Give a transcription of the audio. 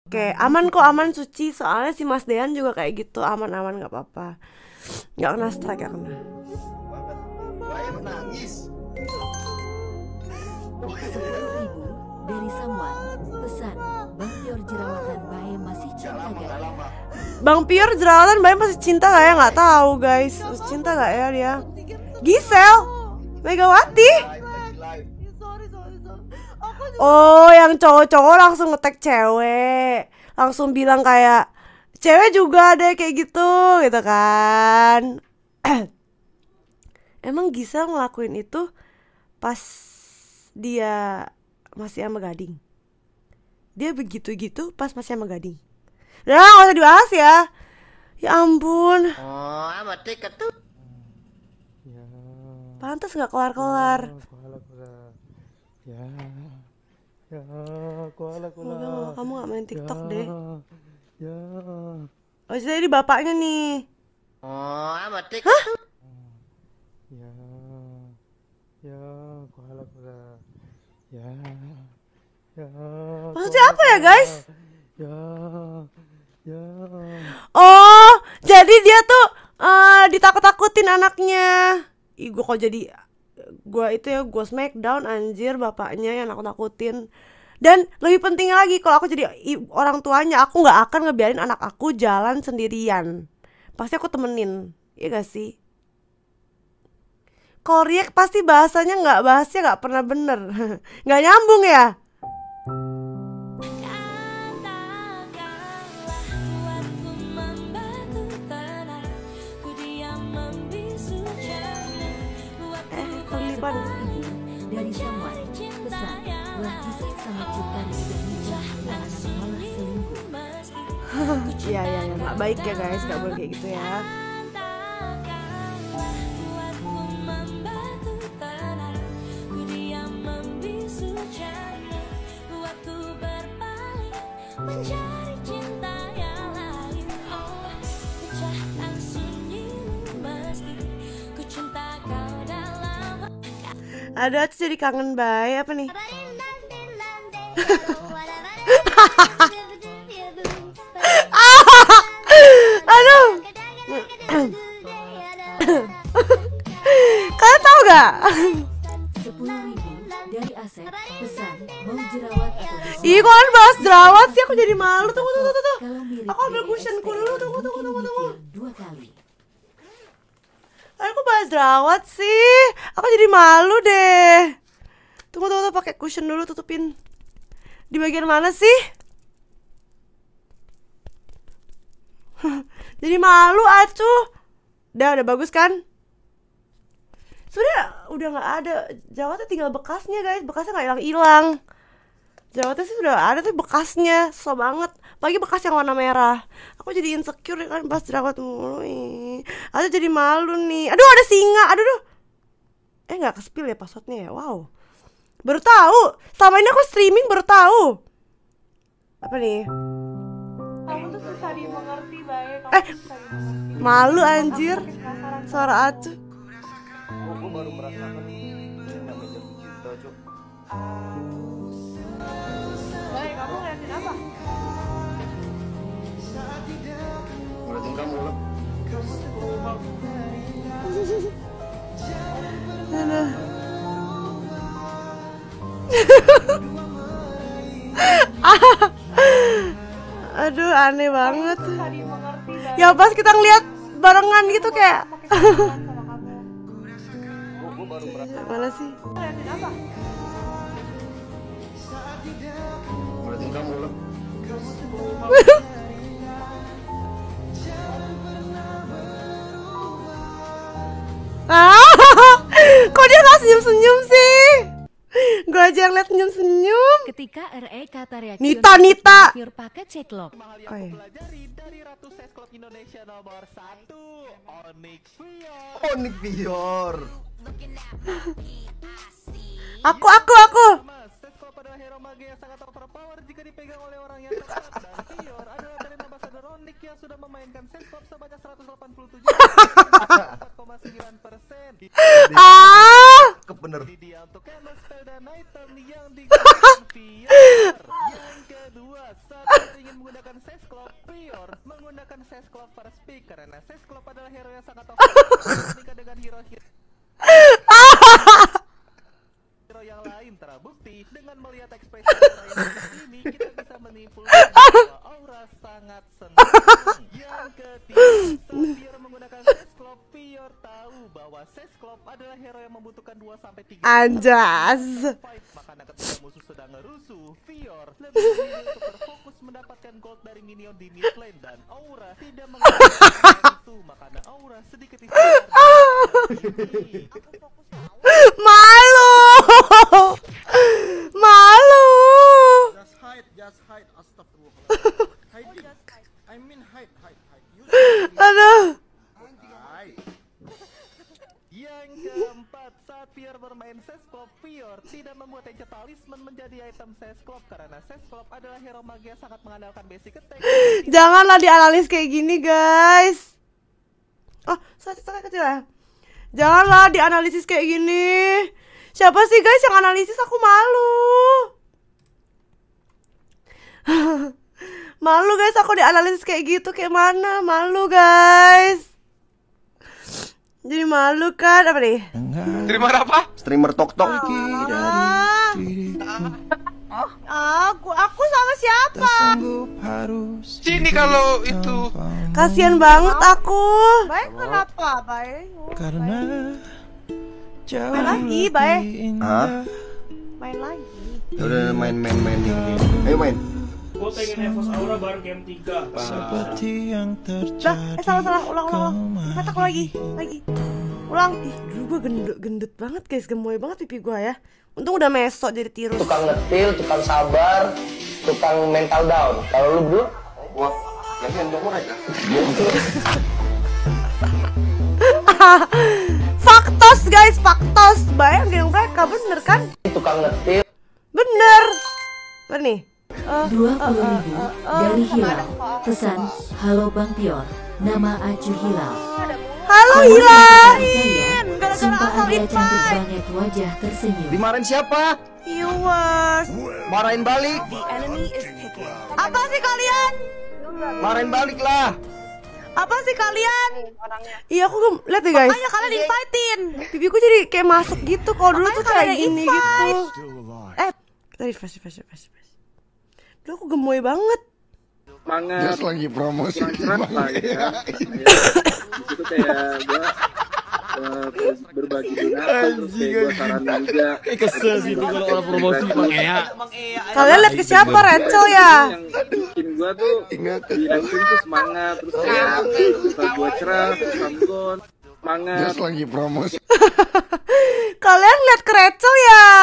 Oke, aman kok, aman suci. Soalnya si Mas Dean juga kayak gitu, aman-aman nggak apa-apa. Nggak kena strike, nggak kena. Bayam nangis. 10.000 dari someone. Pesan, Bang Pior jerawatan Bayam masih cinta gak? Bang Pior jerawatan Bayam masih cinta gak ya? Nggak tahu guys, masih cinta gak ya dia? Gisel, Megawati. Oh, yang cowok-cowok langsung nge-tag cewek, langsung bilang kayak cewek juga deh kayak gitu kan. Emang Gisel ngelakuin itu pas dia masih sama Gading. Dia begitu-gitu pas masih sama Gading. Udah gak usah dibahas ya. Ya ampun. Oh, amat tiket tuh. Ya. Pantas gak kelar-kelar. Ya. Ya, koala. Semoga kamu gak main TikTok deh. Ya. Oh, jadi bapaknya nih. Oh, amat tiket tuh. Ya. Ya, koala. Ya. Ya. Maksudnya apa ya, guys? Ya. Ya. Oh, jadi dia tuh ditakut-takutin anaknya. Ih, gue kok jadi gue smackdown anjir, bapaknya yang nakut-nakutin. Dan lebih pentingnya lagi, kalau aku jadi orang tuanya, aku nggak akan ngebiarin anak aku jalan sendirian. Pasti aku temenin, iya gak sih? Kalau Riek pasti bahasanya nggak pernah bener. Nggak nyambung ya. Kelipan. Dari someone. Pesan, Bang Gisel sama Cinta sudah nikah dan malah selingkuh. Iya, nggak baik ya guys, nggak boleh kayak gitu ya. Aduh, aku jadi kangen Bay. Apa nih? Aduh. Kalian tahu gak? 10.000 dari Asep. Pesan, mau jerawat atau besok? Ih, kok kalian bahas jerawat sih? Aku jadi malu. Tunggu. Kalau mirip Aku ambil cushionku dulu. Tunggu. mungkin mikir 2 kali. Aku bahas jerawat sih. Aku jadi malu deh. Tunggu, pakai cushion dulu, tutupin. Di bagian mana sih? Jadi malu acuh. Udah bagus kan? Sebenernya udah gak ada. Jerawatnya tinggal bekasnya guys. Bekasnya gak hilang. Jerawatnya sih udah ada tuh bekasnya. Susah banget. Apalagi bekas yang warna merah. Aku jadi insecure kan pas jerawat mulu. Aku jadi malu nih. Aduh, ada singa. Aduh. Gak ke-spill ya passwordnya ya. Wow. Baru tahu. Selama ini aku streaming baru tahu. Apa nih? Kamu tuh susah dimengerti, Bay. Malu anjir. Suara acuh. Oh, gue baru merasakan ini namanya jatuh cinta, Cuk. Bay, kamu ngeliatin apa? Ngeliatin kamu loh. Aduh, aneh banget. Susah dimengerti, Bay. Ya pas kita ngeliat barengan gitu kayak Sama kamu. Gue baru merasakan. mana sih? Ngeliatin apa? Ngeliatin kamu loh. Kok dia gak senyum-senyum sih? Gue aja yang liat senyum-senyum. Ketika RE kata reaksi Nita. Pure paket ceklok. Oh, iya. Pelajari dari Ratu Ses Klub Indonesia nomor 1 Onyx Pior. Onyx Pior. Aku. Mas, Ses Klub adalah hero mage yang sangat overpower jika dipegang oleh orang yang tepat. Dan Pior adalah brand ambassador Onyx yang sudah memainkan Ses Klub sebanyak 187 4,9%. Ah, cakep bener. Ini dia untuk chemistry dan item yang digunakan VR. Yang kedua, saat kalian ingin menggunakan Sesclop Prior, menggunakan Sesclop First Pick karena Sesclop adalah hero yang sangat overpowered dibandingkan dengan hero-hero yang lain. Terbukti dengan melihat ekspresi aura yang seperti ini, kita bisa menyimpulkan bahwa aura sangat senang. Yang ketiga, saat Pior menggunakan Sesclop, Pior tahu bahwa Sesclop adalah hero yang membutuhkan 2-3 Anjas. fight, makanya ketika musuh sedang ngerusuh, Pior lebih memilih untuk berfokus mendapatkan gold dari minion di mid lane, dan Aura tidak mengerti itu, makanya Aura sedikit istirahat. Malu. Malu. Just hide, astagfirullah. Hiding. I mean hide. Aduh. Hide. Yang keempat, saat Pior bermain Sesclop, Pior tidak membuat Ancient Talisman menjadi item Sesclop karena Sesclop adalah hero mage yang sangat mengandalkan basic attack. Janganlah dianalis kayak gini, guys. Oh, satu kecil ya. Janganlah dianalisis kayak gini. Siapa sih guys yang analisis? Aku malu. Malu guys, aku dianalisis kayak gitu. Kayak mana? Malu guys. Jadi malu kan? Apa nih? Streamer apa? Streamer tok. Aku sama siapa? Sini kalau itu. Kasian banget aku. Baik kenapa? Baik. Main lagi, baik. Hah? Main lagi. Udah main ini. Ayo main. Gue pengen Evos Aura bareng game 3. Salah, ulang. Kataku lagi. Ulang. Ih, dulu gue gendut banget guys, gemoy banget pipi gue ya. Untung udah mesok jadi tirus. Tukang ngetil, tukang sabar, tukang mental down. Kalau lu berdua, wah, yang dong aja. Faktos guys, faktos. Bayangin mereka, bener kan? Tukang ngetil. Bener. Bener nih. 20.000 dari Hilal. Pesan, halo Bang Pior, nama Acu Hilal. Halo Kamu Hilain. gara-gara Sumpah Anda cantik banget, wajah tersenyum. Dimarahin siapa? Viewers. Marahin balik. Apa sih kalian? Marahin balik lah. Apa sih kalian? Iya aku lihat deh guys. Makanya kalian invitein. Pipiku jadi kayak masuk gitu. Kalau dulu tuh kayak gini gitu. Kita refresh. Dulu aku gemoy banget. Semangat. Just lagi promosi. Cerah lah ya. Itu kayak gua berbagi donasi, terus kayak gua saranin juga. Kesel sih itu kalau orang promosi Bang Ea. Kalian lihat ke siapa? Rachel ya? Yang bikin gua tuh di livestream tuh semangat, terus kayak suka gua cerah, terus Samgon semangat. Just lagi promosi. Kalian lihat ke Rachel ya?